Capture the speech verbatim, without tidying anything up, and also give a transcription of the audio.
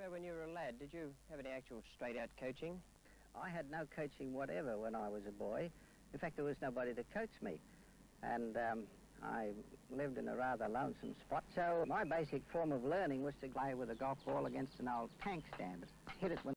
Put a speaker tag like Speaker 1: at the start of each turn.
Speaker 1: So when you were a lad, did you have any actual straight-out coaching?
Speaker 2: I had no coaching whatever when I was a boy. In fact, there was nobody to coach me. And um, I lived in a rather lonesome spot, so my basic form of learning was to play with a golf ball against an old tank stand. Hit it when